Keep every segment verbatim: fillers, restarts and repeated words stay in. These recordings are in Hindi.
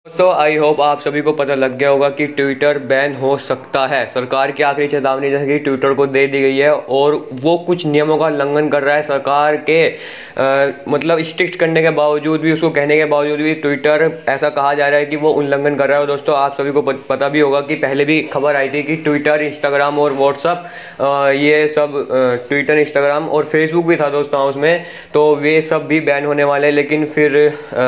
दोस्तों आई होप आप सभी को पता लग गया होगा कि ट्विटर बैन हो सकता है। सरकार की आखिरी चेतावनी जैसे कि ट्विटर को दे दी गई है और वो कुछ नियमों का उल्लंघन कर रहा है। सरकार के आ, मतलब स्ट्रिक्ट करने के बावजूद भी, उसको कहने के बावजूद भी ट्विटर ऐसा कहा जा रहा है कि वो उल्लंघन कर रहा है। दोस्तों आप सभी को पता भी होगा कि पहले भी खबर आई थी कि ट्विटर, इंस्टाग्राम और व्हाट्सअप ये सब, ट्विटर, इंस्टाग्राम और फेसबुक भी था दोस्तों उसमें, तो वे सब भी बैन होने वाले, लेकिन फिर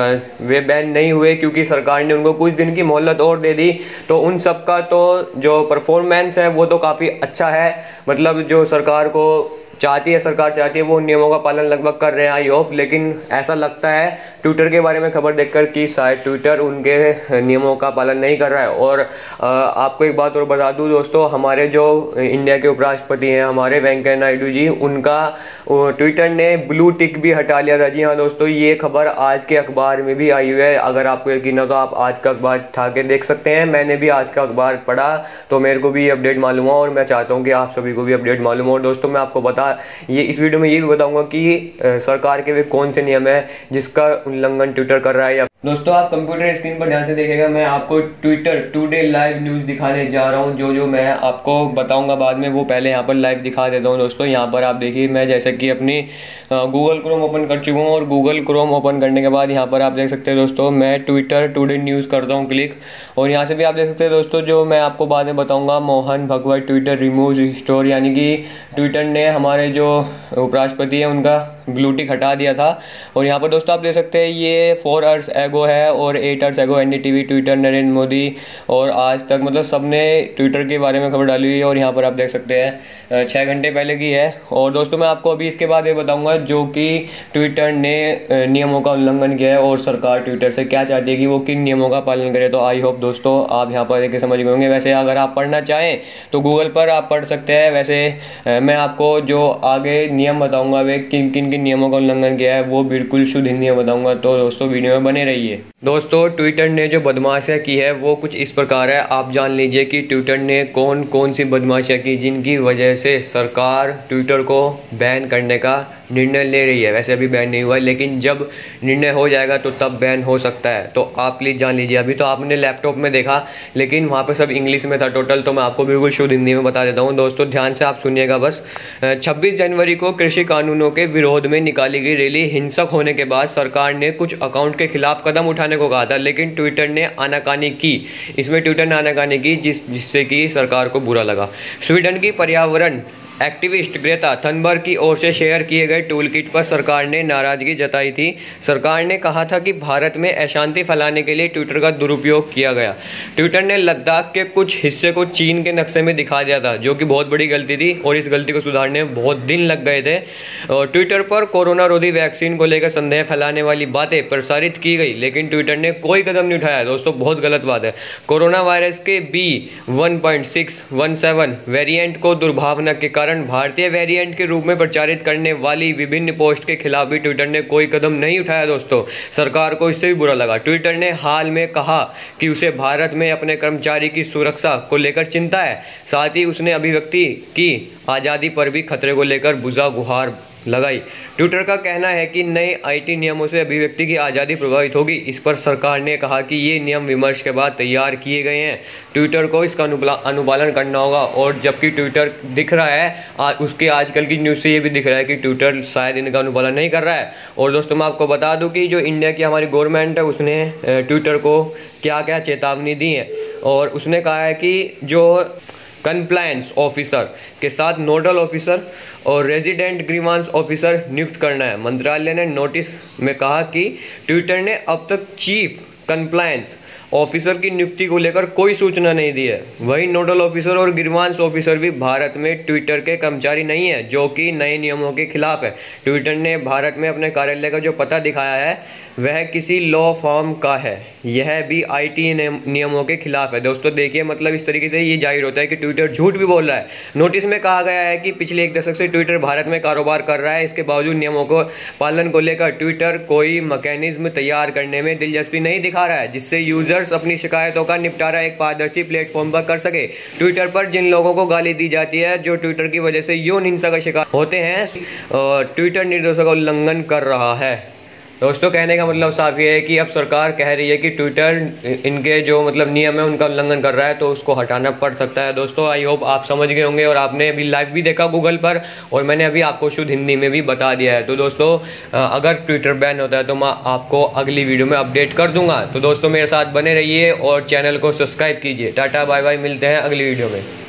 वे बैन नहीं हुए क्योंकि सरकार ने उनको कुछ दिन की मोहलत और दे दी। तो उन सब का तो जो परफॉर्मेंस है वो तो काफ़ी अच्छा है, मतलब जो सरकार को चाहती है सरकार चाहती है वो उन नियमों का पालन लगभग कर रहे हैं आई होप। लेकिन ऐसा लगता है ट्विटर के बारे में खबर देखकर कि शायद ट्विटर उनके नियमों का पालन नहीं कर रहा है। और आपको एक बात और बता दूं दोस्तों, हमारे जो इंडिया के उपराष्ट्रपति हैं हमारे वेंकैया नायडू जी, उनका ट्विटर ने ब्लू टिक भी हटा लिया था। जी हाँ दोस्तों, ये खबर आज के अखबार में भी आई हुई है। अगर आपको यकीन हो तो आप आज का अखबार उठा के देख सकते हैं। मैंने भी आज का अखबार पढ़ा तो मेरे को भी ये अपडेट मालूम हुआ और मैं चाहता हूँ कि आप सभी को भी अपडेट मालूम हो। और दोस्तों मैं आपको बता ये इस वीडियो में ये भी बताऊंगा कि सरकार के वे कौन से नियम है जिसका उल्लंघन ट्विटर कर रहा है। या दोस्तों आप कंप्यूटर स्क्रीन पर ध्यान से देखिएगा, मैं आपको ट्विटर टुडे लाइव न्यूज दिखाने जा रहा हूं। जो जो मैं आपको बताऊंगा बाद में वो पहले यहां पर लाइव दिखा देता हूं। दोस्तों यहां पर आप देखिए, मैं जैसे कि अपनी गूगल क्रोम ओपन कर चुका हूं और गूगल क्रोम ओपन करने के बाद यहां पर आप देख सकते हैं दोस्तों, मैं ट्विटर टुडे न्यूज़ करता हूँ क्लिक, और यहाँ से भी आप देख सकते हैं दोस्तों, जो मैं आपको बाद में बताऊँगा, Mohan Bhagwat Twitter remove store, यानी कि ट्विटर ने हमारे जो उपराष्ट्रपति हैं उनका ब्लू टिक हटा दिया था। और यहाँ पर दोस्तों आप देख सकते हैं ये फोर आवर्स एगो है और eight hours ago N D T V, Twitter, Narendra Modi और आज तक, मतलब सबने ट्विटर के बारे में खबर डाली हुई है। और यहाँ पर आप देख सकते हैं छः घंटे पहले की है। और दोस्तों मैं आपको अभी इसके बाद ये बताऊंगा जो कि ट्विटर ने नियमों का उल्लंघन किया है और सरकार ट्विटर से क्या चाहती है कि वो किन नियमों का पालन करे। तो आई होप दोस्तों आप यहाँ पर देख समझ गए होंगे। वैसे अगर आप पढ़ना चाहें तो गूगल पर आप पढ़ सकते हैं। वैसे मैं आपको जो आगे नियम बताऊंगा वे किन किन किन नियमों का उल्लंघन किया है वो बिल्कुल शुद्ध हिंदी में बताऊंगा, तो दोस्तों वीडियो में बने रहिए। दोस्तों ट्विटर ने जो बदमाशियाँ की है वो कुछ इस प्रकार है, आप जान लीजिए कि ट्विटर ने कौन कौन सी बदमाशियाँ की जिनकी वजह से सरकार ट्विटर को बैन करने का निर्णय ले रही है। वैसे अभी बैन नहीं हुआ है, लेकिन जब निर्णय हो जाएगा तो तब बैन हो सकता है, तो आप प्लीज़ जान लीजिए। अभी तो आपने लैपटॉप में देखा लेकिन वहाँ पे सब इंग्लिश में था टोटल, तो मैं आपको बिल्कुल शुद्ध हिंदी में बता देता हूँ। दोस्तों ध्यान से आप सुनिएगा बस। छब्बीस जनवरी को कृषि कानूनों के विरोध में निकाली गई रैली हिंसक होने के बाद सरकार ने कुछ अकाउंट के खिलाफ कदम उठाने को कहा था, लेकिन ट्विटर ने आनाकानी की। इसमें ट्विटर ने आनाकानी की जिस जिससे कि सरकार को बुरा लगा। स्वीडन की पर्यावरण एक्टिविस्ट ग्रेटा थनबर्ग की ओर से शेयर किए गए टूल किट पर सरकार ने नाराजगी जताई थी। सरकार ने कहा था कि भारत में अशांति फैलाने के लिए ट्विटर का दुरुपयोग किया गया। ट्विटर ने लद्दाख के कुछ हिस्से को चीन के नक्शे में दिखा दिया था, जो कि बहुत बड़ी गलती थी और इस गलती को सुधारने में बहुत दिन लग गए थे। और ट्विटर पर कोरोना रोधी वैक्सीन को लेकर संदेह फैलाने वाली बातें प्रसारित की गई, लेकिन ट्विटर ने कोई कदम नहीं उठाया। दोस्तों बहुत गलत बात है। कोरोना वायरस के B one point six one seven variant को दुर्भावना के कारण भारतीय वेरिएंट के रूप में प्रचारित करने वाली विभिन्न पोस्ट के खिलाफ भी ट्विटर ने कोई कदम नहीं उठाया। दोस्तों सरकार को इससे भी बुरा लगा। ट्विटर ने हाल में कहा कि उसे भारत में अपने कर्मचारी की सुरक्षा को लेकर चिंता है, साथ ही उसने अभिव्यक्ति की आज़ादी पर भी खतरे को लेकर बुझा गुहार लगाई। ट्विटर का कहना है कि नए आईटी नियमों से अभिव्यक्ति की आज़ादी प्रभावित होगी। इस पर सरकार ने कहा कि ये नियम विमर्श के बाद तैयार किए गए हैं, ट्विटर को इसका अनुपालन करना होगा। और जबकि ट्विटर दिख रहा है आ, उसके आजकल की न्यूज़ से ये भी दिख रहा है कि ट्विटर शायद इनका अनुपालन नहीं कर रहा है। और दोस्तों मैं आपको बता दूं कि जो इंडिया की हमारी गवर्नमेंट है उसने ट्विटर को क्या क्या चेतावनी दी है, और उसने कहा है कि जो कंप्लायंस ऑफिसर के साथ नोडल ऑफिसर और रेजिडेंट ग्रीवांस ऑफिसर नियुक्त करना है। मंत्रालय ने नोटिस में कहा कि ट्विटर ने अब तक चीफ कंप्लायंस ऑफिसर की नियुक्ति को लेकर कोई सूचना नहीं दी है। वही नोडल ऑफिसर और ग्रीवांस ऑफिसर भी भारत में ट्विटर के कर्मचारी नहीं है, जो कि नए नियमों के खिलाफ है। ट्विटर ने भारत में अपने कार्यालय का जो पता दिखाया है वह किसी लॉ फॉर्म का है, यह भी आईटी नियमों के खिलाफ है। दोस्तों देखिए, मतलब इस तरीके से ये जाहिर होता है कि ट्विटर झूठ भी बोल रहा है। नोटिस में कहा गया है कि पिछले एक दशक से ट्विटर भारत में कारोबार कर रहा है, इसके बावजूद नियमों को पालन को लेकर ट्विटर कोई मैकेनिज्म तैयार करने में दिलचस्पी नहीं दिखा रहा है, जिससे यूजर्स अपनी शिकायतों का निपटारा एक पारदर्शी प्लेटफॉर्म पर कर सके। ट्विटर पर जिन लोगों को गाली दी जाती है, जो ट्विटर की वजह से यौन हिंसा का शिकार होते हैं, ट्विटर निर्देशों का उल्लंघन कर रहा है। दोस्तों कहने का मतलब साफ ये है कि अब सरकार कह रही है कि ट्विटर इनके जो मतलब नियम है उनका उल्लंघन कर रहा है, तो उसको हटाना पड़ सकता है। दोस्तों आई होप आप समझ गए होंगे और आपने अभी लाइव भी देखा गूगल पर, और मैंने अभी आपको शुद्ध हिंदी में भी बता दिया है। तो दोस्तों अगर ट्विटर बैन होता है तो मैं आपको अगली वीडियो में अपडेट कर दूंगा। तो दोस्तों मेरे साथ बने रहिए और चैनल को सब्सक्राइब कीजिए। टाटा बाय बाय, मिलते हैं अगली वीडियो में।